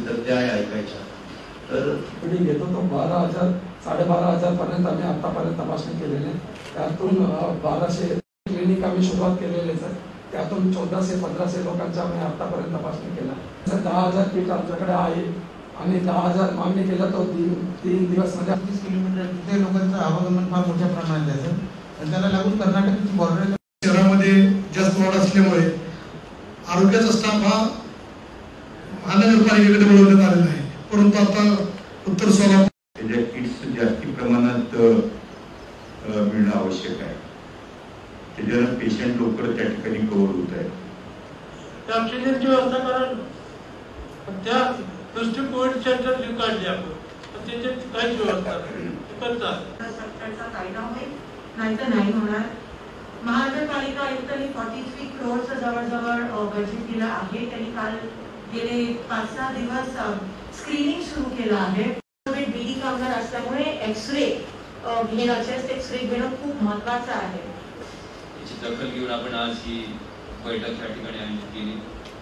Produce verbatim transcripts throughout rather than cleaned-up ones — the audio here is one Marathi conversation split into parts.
तर त्या ऐकायच्या. तर मी घेतो तो बारा हजार साडेबारा हजार पर्यंत आम्ही आतापर्यंत तपासणी केलेली आहे. त्यातून बाराशे क्लिनिक आम्ही सुरुवात केलेली आहे. त्यातून चौदाशे पंधराशे लोकांचा आम्ही आतापर्यंत तपासणी केला. तर दहा हजार किट आमच्याकडे आहे आणि दहा हजार मागणी केलं तर तीन तीन दिवस मध्ये तीस किलोमीटर तिथे लोकांचं आवागमन फार मोठ्या प्रमाणात आहे सर. आणि त्याला लागून कर्नाटकची बॉर्डर शहरामध्ये जास्त वाढ असल्यामुळे आरोग्याचा स्टाफ हा महानगरपालिकेकडे बोलवण्यात आलेला आहे. परंतु आता उत्तर सोलापूर त्याच्या किट्स जास्ती प्रमाणात मिळणं आवश्यक आहे. त्याच्यानं पेशंट लवकर त्या ठिकाणी कव्हर होत आहे. त्या ऑक्सिजनची व्यवस्था करा. त्या नुसती कोविड सेंटर काढली आपण, त्याच्यात काहीच व्यवस्था सरकारचा कायदा होईल नाहीतर नाही होणार. महानगरपालिका आयुक्तांनी फॉर्टी थ्री करोडचं जवळजवळ बजेट दिलं आहे. त्यांनी काल गेले पाच सहा दिवस स्क्रीनिंग सुरू केलं आहे. बीडी कामगार असल्यामुळे एक्सरे घेणं, चेस्ट एक्सरे घेणं खूप महत्वाचं आहे. याची दखल घेऊन आपण आज ही बैठक या ठिकाणी आयोजित केली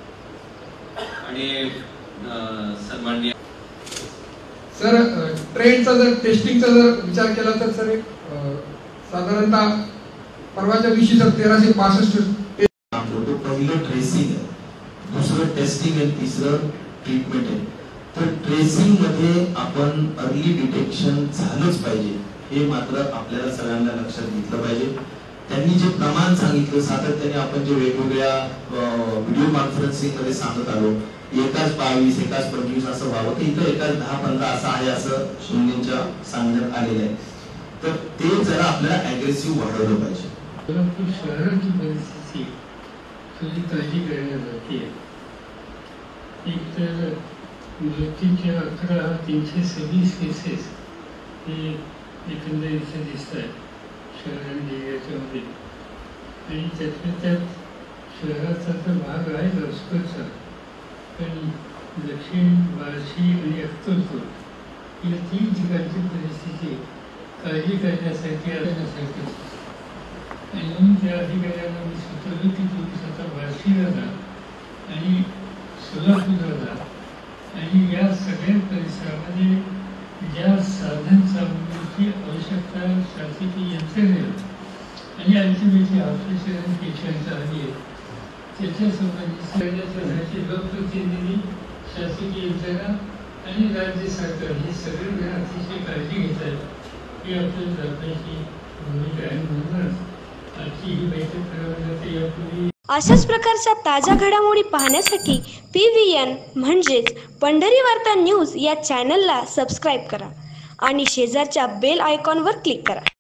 आणि सन्माननीय सर ट्रेनचा जर टेस्टिंगचा जर विचार केला तर सर एक साधारणतः परवाच्या दिवशी जर तेराशे पासष्ट पहिलं ट्रेसिंग आहे, दुसरं टेस्टिंग आहे, तिसरं ट्रीटमेंट आहे. तर ट्रेसिंग मध्ये आपण अर्ली डिटेक्शन झालंच पाहिजे हे मात्र आपल्याला सगळ्यांना लक्षात घेतलं पाहिजे. त्यांनी जे प्रमाण सांगितलं सातत्याने आपण जे वेगवेगळ्या व्हिडिओ कॉन्फरन्सिंग मध्ये सांगत आलो, एकाच बावीस एकाच पंचवीस असं व्हावं की इथं एकाच दहा पंधरा असं आहे असं शून्यच्या सांगण्यात आलेलं आहे. तर ते जरा आपल्याला अग्रेसिव्ह वाढवलं पाहिजे. शहराची परिस्थिती थोडी काळजी करण्यात जाते. एक तर मृत्यूच्या अकरा तीनशे सव्वीस केसेस हे एकंदरीत दिसत आहेत शहर आणि याच्यामध्ये. आणि त्यातल्या त्यात शहराचा तर भाग आहे लष्करचा, पण दक्षिण बार्शी आणि अक्कलकोट या तीन ठिकाणची परिस्थिती काळजी करण्यासाठी आणण्यासाठी आणि म्हणून त्या अधिकाऱ्यांना मी सुचवलं की तुम्ही स्वतः बार्शीला जा आणि सोलापूरला जा आणि या सगळ्या परिसरामध्ये ज्या साधन सामुग्रीची आवश्यकता शासकीय यंत्रणेला आणि अल्टिमेटली ऑफिसर आणि पेशंटचा हवी आहे त्याच्या संबंधित लोकप्रतिनिधी, शासकीय यंत्रणा आणि राज्य सरकार हे सगळे जण अतिशय काळजी घेत आहेत ही आपल्या सरकारची भूमिका आहे. म्हणूनच आजची ही बैठक ठरवली जाते. यापूर्वी अशाच प्रकारच्या ताज्या घडामोडी पाहण्यासाठी पी व्ही एन म्हणजेच पंढरी वार्ता न्यूज या चॅनलला सबस्क्राईब करा आणि शेजारच्या बेल आयकॉनवर क्लिक करा.